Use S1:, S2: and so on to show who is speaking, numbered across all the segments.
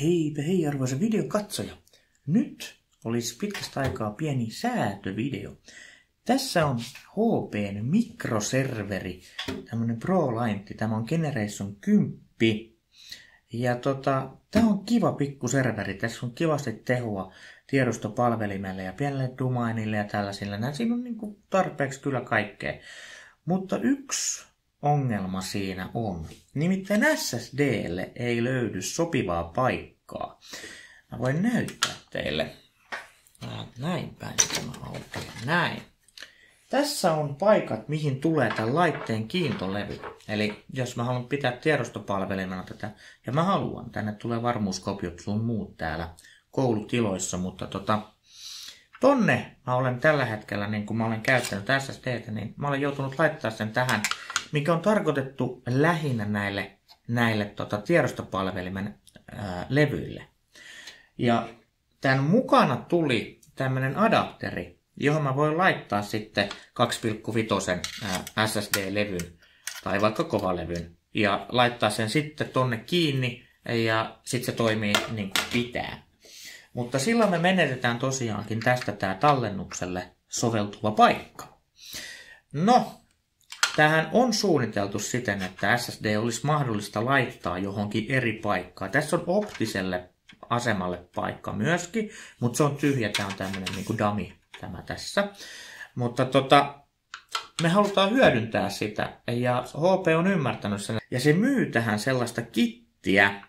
S1: Heipä hei arvoisa videon katsoja. Nyt olisi pitkästä aikaa pieni säätövideo. Tässä on HP:n mikroserveri, tämmönen ProLiant. Tämä on Generation 10. Ja tää on kiva pikkuserveri. Tässä on kivasti tehoa tiedostopalvelimelle ja pienelle domainille ja tällaisille. Siinä on niinku tarpeeksi kyllä kaikkea. Mutta yksi ongelma siinä on. Nimittäin SSDlle ei löydy sopivaa paikkaa. Mä voin näyttää teille. Näin päin tämä aukeaa. Näin. Tässä on paikat, mihin tulee tämän laitteen kiintolevy. Eli jos mä haluan pitää tiedostopalvelimena tätä, ja mä haluan, tänne tulee varmuuskopiot sun muut täällä koulutiloissa, mutta tonne mä olen tällä hetkellä, niin kun mä olen käyttänyt SSDtä, niin mä olen joutunut laittaa sen tähän, mikä on tarkoitettu lähinnä näille tiedostopalvelimen levyille. Ja tämän mukana tuli tämmönen adapteri, johon mä voin laittaa sitten 2,5 SSD-levyn tai vaikka kovalevyn ja laittaa sen sitten tonne kiinni ja sitten se toimii niin kuin pitää. Mutta silloin me menetetään tosiaankin tästä tää tallennukselle soveltuva paikka. No, tähän on suunniteltu siten, että SSD olisi mahdollista laittaa johonkin eri paikkaan. Tässä on optiselle asemalle paikka myöskin, mutta se on tyhjä, tää on tämmönen niinku dummy tämä tässä. Mutta me halutaan hyödyntää sitä ja HP on ymmärtänyt sen. Ja se myy tähän sellaista kittiä,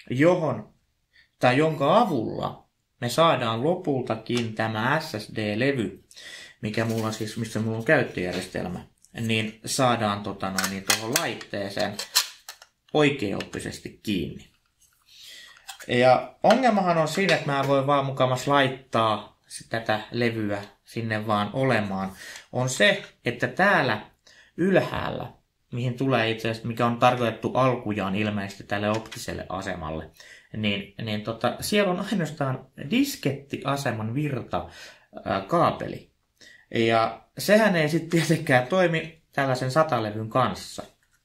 S1: jonka avulla me saadaan lopultakin tämä SSD-levy, missä mulla on käyttöjärjestelmä, niin saadaan tuohon laitteeseen oikeaoppisesti kiinni. Ja ongelmahan on siinä, että mä voin vaan mukamas laittaa tätä levyä sinne vaan olemaan, on se, että täällä ylhäällä, mihin tulee itse asiassa, mikä on tarkoitettu alkujaan ilmeisesti tälle optiselle asemalle, niin siellä on ainoastaan diskettiaseman virtakaapeli. Ja sehän ei sitten tietenkään toimi tällaisen 100-levyn kanssa.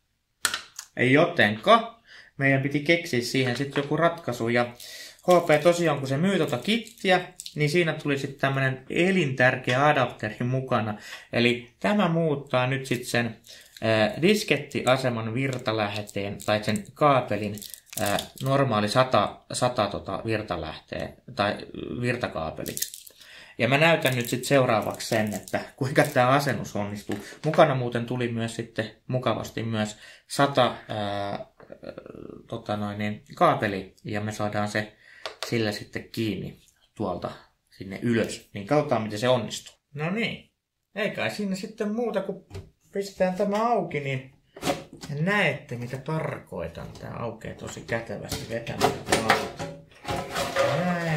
S1: Jotenka meidän piti keksiä siihen sitten joku ratkaisu. Ja HP tosiaan, kun se myy kittiä, niin siinä tuli sitten tämmönen elintärkeä adapteri mukana. Eli tämä muuttaa nyt sitten sen diskettiaseman virtalähteen tai sen kaapelin normaali 100 virtalähteen tai virtakaapeliksi. Ja mä näytän nyt sitten seuraavaksi sen, että kuinka tämä asennus onnistuu. Mukana muuten tuli myös sitten mukavasti myös 100 kaapeli ja me saadaan se sillä sitten kiinni tuolta sinne ylös. Niin katsotaan miten se onnistuu. No niin, ei kai siinä sitten muuta kuin pistetään tämä auki, niin näette mitä tarkoitan. Tää aukeaa tosi kätevästi vetämällä. Näin.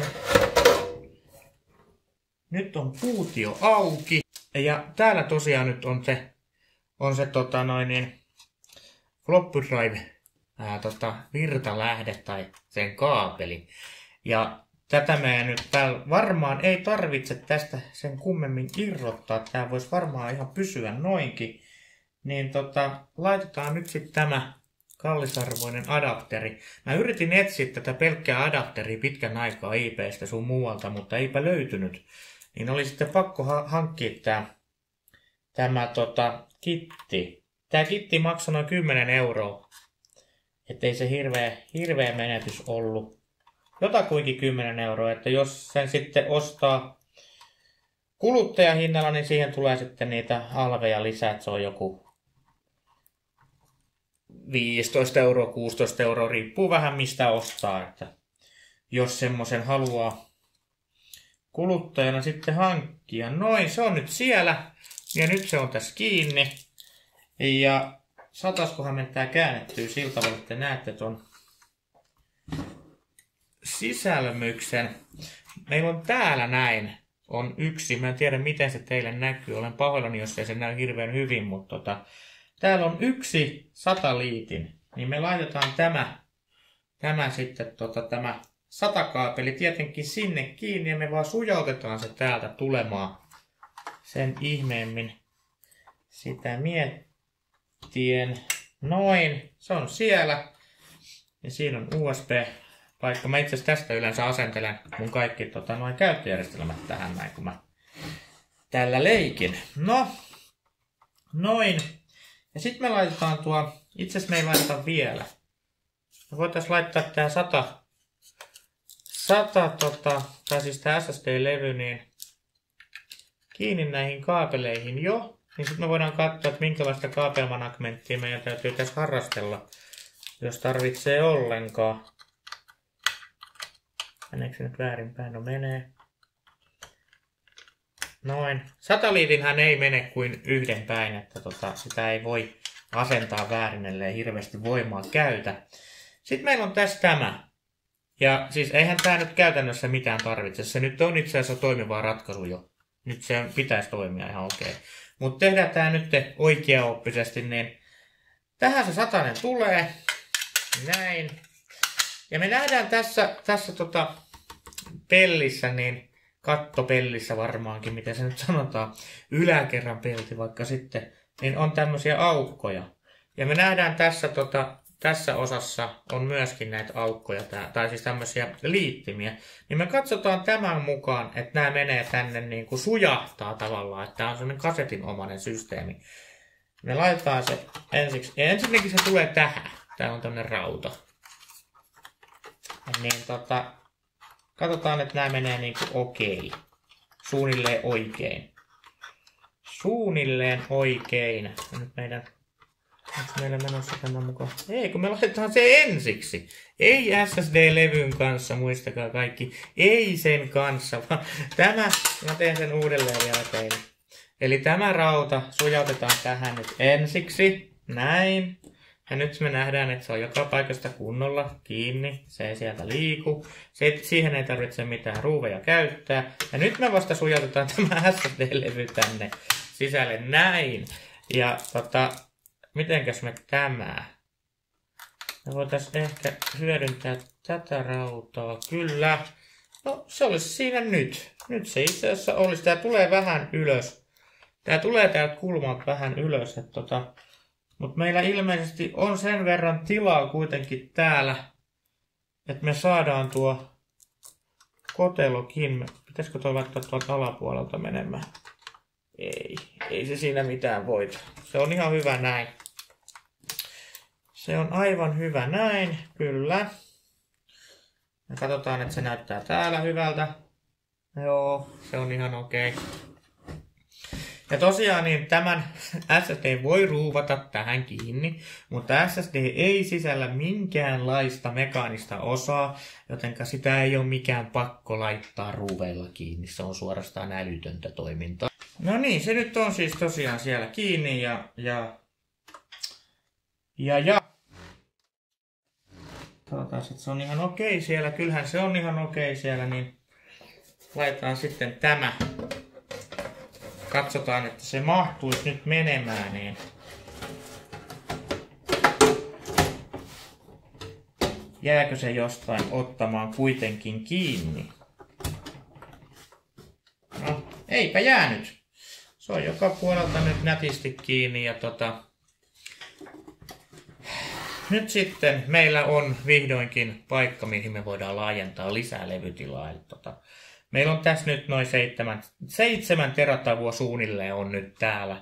S1: Nyt on puutio auki. Ja täällä tosiaan nyt on se floppy drive virtalähde tai sen kaapeli. Ja tätä meidän nyt täällä varmaan ei tarvitse tästä sen kummemmin irrottaa. Tää voisi varmaan ihan pysyä noinkin. Niin laitetaan nyt sitten tämä kallisarvoinen adapteri. Mä yritin etsiä tätä pelkkää adapteria pitkän aikaa IP:stä sun muualta, mutta eipä löytynyt. Niin oli sitten pakko hankkia tämä kitti. Tää kitti maksoi noin 10 €. Ettei se hirveä menetys ollut. Jotakuinkin 10 €, että jos sen sitten ostaa kuluttajahinnalla, niin siihen tulee sitten niitä alveja lisää, että se on joku 15 €, 16 €, riippuu vähän mistä ostaa, että jos semmoisen haluaa kuluttajana sitten hankkia. Noin, se on nyt siellä ja nyt se on tässä kiinni ja sataskohan me tää käännettyy sillä tavalla, että näette ton sisälmyksen. Meillä on täällä näin on yksi. Mä en tiedä miten se teille näkyy. Olen pahoillani, jos ei se näy hirveän hyvin, mutta täällä on yksi 100 liitin. Niin me laitetaan tämä sitten tämä 100 kaapeli tietenkin sinne kiinni ja me vaan sujautetaan se täältä tulemaan sen ihmeemmin sitä miettien. Noin, se on siellä. Ja siinä on USB paikka. Mä itse asiassa tästä yleensä asentelen mun kaikki noin käyttöjärjestelmät tähän näin, kun mä tällä leikin. No, noin. Ja sitten me laitetaan itse asiassa me ei laiteta vielä. Me voitaisiin laittaa tää 100 tai siis tää SSD-levy niin kiinni näihin kaapeleihin jo. Niin sitten me voidaan katsoa, että minkälaista kaapelmanagmenttia meidän täytyy tässä harrastella, jos tarvitsee ollenkaan. Meneekö se nyt väärinpäin? No menee. Noin. Sataliitinhän ei mene kuin yhden päin, että sitä ei voi asentaa väärin, ellei hirveästi voimaa käytä. Sitten meillä on tässä tämä. Ja siis eihän tämä nyt käytännössä mitään tarvitse. Se nyt on itse asiassa toimiva ratkaisu jo. Nyt se pitäisi toimia ihan okei. Mutta tehdään tämä nyt oikeaoppisesti, niin tähän se 100 tulee. Näin. Ja me nähdään tässä pellissä, niin kattopellissä varmaankin, miten se nyt sanotaan, yläkerran pelti vaikka sitten, niin on tämmöisiä aukkoja. Ja me nähdään tässä osassa on myöskin näitä aukkoja, tai siis tämmöisiä liittimiä. Niin me katsotaan tämän mukaan, että nämä menee tänne niin kuin sujahtaa tavallaan, että tämä on semmoinen kasetinomainen systeemi. Me laitetaan se ensiksi, ja ensinnäkin se tulee tähän. Tää on tämmönen rauta. Niin katsotaan, että nämä menee niinku okei. Suunnilleen oikein. Suunnilleen oikein. Ja nyt onko meillä menossa tämän mukaan? Ei, kun me laitetaan se ensiksi. Ei SSD-levyn kanssa, muistakaa kaikki. Ei sen kanssa, vaan mä teen sen uudelleen vielä teille. Eli tämä rauta sujautetaan tähän nyt ensiksi. Näin. Ja nyt me nähdään, että se on joka paikasta kunnolla kiinni. Se ei sieltä liiku. Siihen ei tarvitse mitään ruuveja käyttää. Ja nyt me vasta sujautetaan tämä SSD-levy tänne sisälle. Näin. Ja mitenkäs me tämä? Me voitaisiin ehkä hyödyntää tätä rautaa. Kyllä. No se olisi siinä nyt. Nyt se itse asiassa olisi. Tää tulee vähän ylös. Tää tulee täältä kulmalta vähän ylös. Mutta meillä ilmeisesti on sen verran tilaa kuitenkin täällä, että me saadaan tuo kotelokin. Pitäisikö tuo laittaa tuolta alapuolelta menemään? Ei se siinä mitään voita. Se on ihan hyvä näin. Se on aivan hyvä näin, kyllä. Ja katsotaan, että se näyttää täällä hyvältä. Joo, se on ihan okei. Ja tosiaan niin tämän SSD voi ruuvata tähän kiinni, mutta SSD ei sisällä minkäänlaista mekaanista osaa, jotenka sitä ei ole mikään pakko laittaa ruuveilla kiinni. Se on suorastaan älytöntä toimintaa. No niin, se nyt on siis tosiaan siellä kiinni ja katsotaan, että se on ihan okei siellä. Kyllähän se on ihan okei siellä, niin laitetaan sitten tämä. Katsotaan, että se mahtuisi nyt menemään, niin jääkö se jostain ottamaan kuitenkin kiinni? No, eipä jäänyt. Se on joka puolelta nyt nätisti kiinni ja nyt sitten meillä on vihdoinkin paikka, mihin me voidaan laajentaa lisää levytilaa. Meillä on tässä nyt noin 7 teratavua suunnilleen on nyt täällä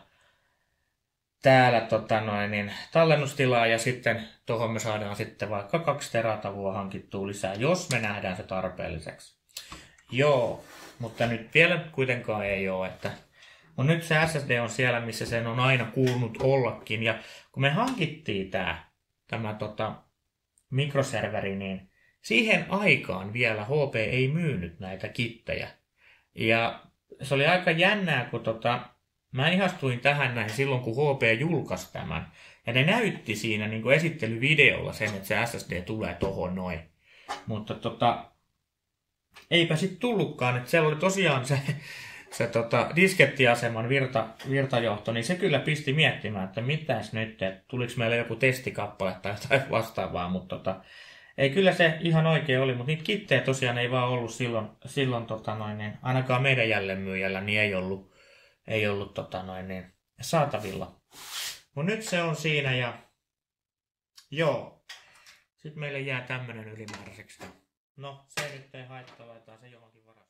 S1: tallennustilaa ja sitten tuohon me saadaan sitten vaikka 2 teratavua hankittua lisää, jos me nähdään se tarpeelliseksi. Joo, mutta nyt vielä kuitenkaan ei ole, mutta nyt se SSD on siellä, missä sen on aina kuulunut ollakin ja kun me hankittiin tämä mikroserveri, niin siihen aikaan vielä HP ei myynyt näitä kittejä. Ja se oli aika jännää, kun mä ihastuin tähän näin silloin, kun HP julkaisi tämän. Ja ne näytti siinä niin kuin esittelyvideolla sen, että se SSD tulee tohon noin. Mutta eipä sit tullutkaan, että siellä oli tosiaan se diskettiaseman virtajohto, niin se kyllä pisti miettimään, että mitäs nyt, että tuliko meille joku testikappale tai jotain vastaavaa, mutta ei, kyllä se ihan oikein oli, mutta niitä kittejä tosiaan ei vaan ollut silloin niin ainakaan meidän jälleenmyyjällä niin ei ollut niin saatavilla. Mutta nyt se on siinä ja joo. Sitten meille jää tämmönen ylimääräiseksi. No, se nyt ei haittaa, laitetaan se johonkin varaan.